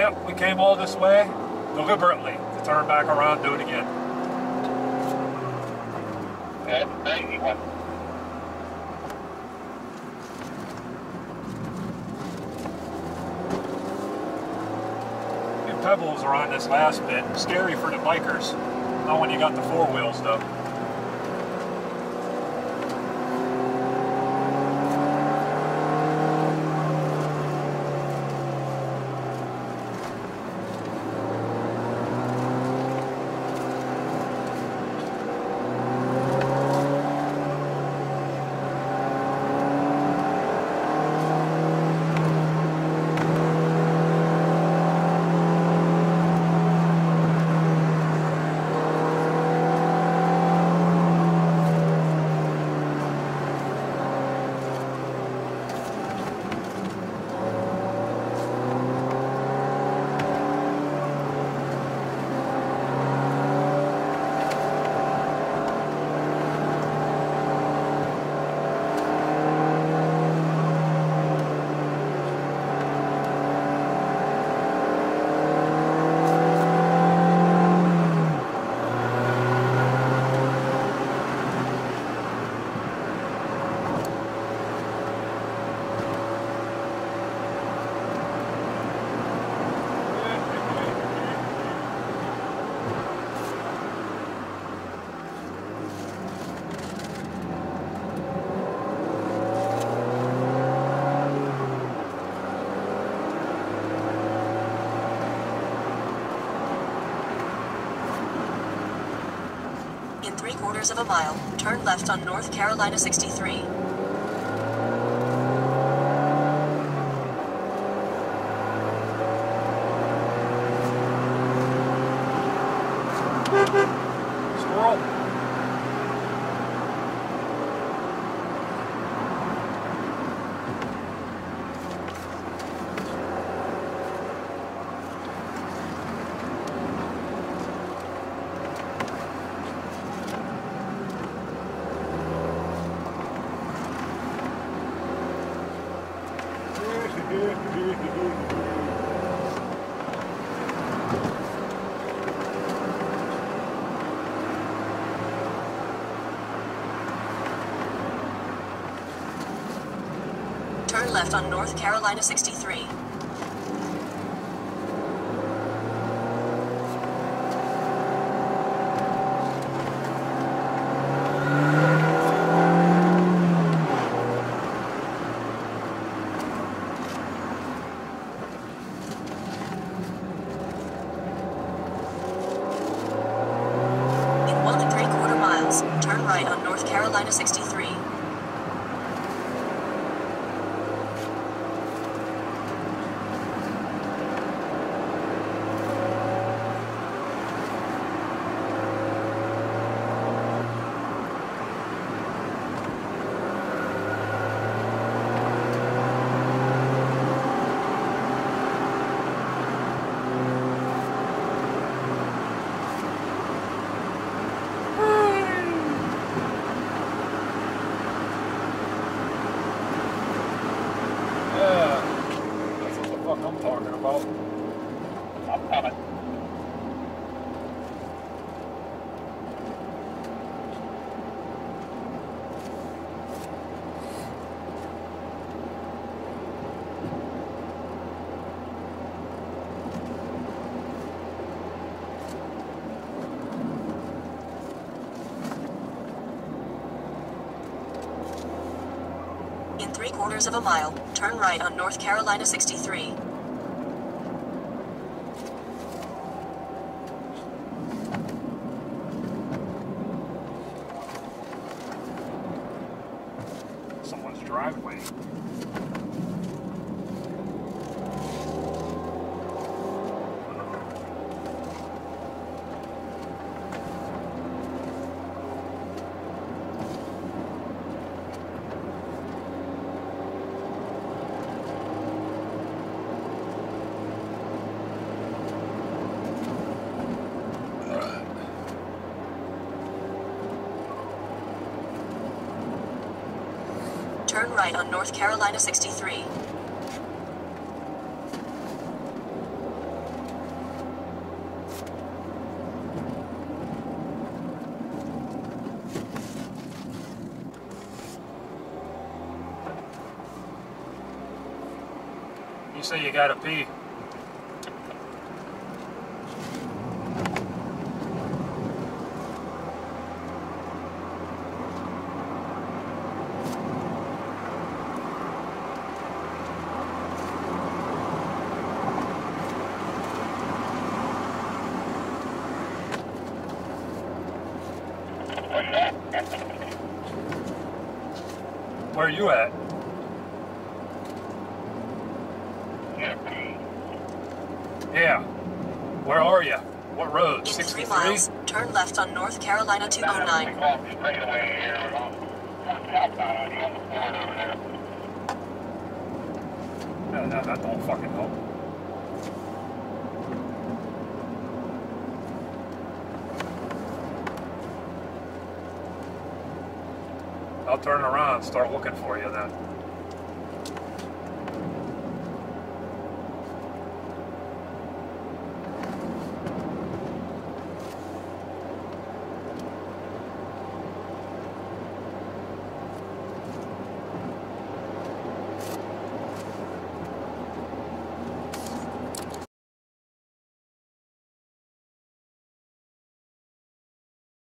Yep, we came all this way deliberately to turn back around and do it again. That's an easy one. The pebbles are on this last bit. Scary for the bikers. Not when you got the four wheels though. In 3/4 of a mile, turn left on North Carolina 63. Squirrel. Turn left on North Carolina 63. In 1 3/4 miles, turn right on North Carolina 63. I'm talking about. I'm coming. In 3/4 of a mile, turn right on North Carolina 63. Someone's driveway. Turn right on North Carolina 63. You say you gotta pee. Where are you at? Yeah. Where are you? What road? In 63? 3 miles, turn left on North Carolina 209. No, that don't fucking help. I'll turn around and start looking for you then.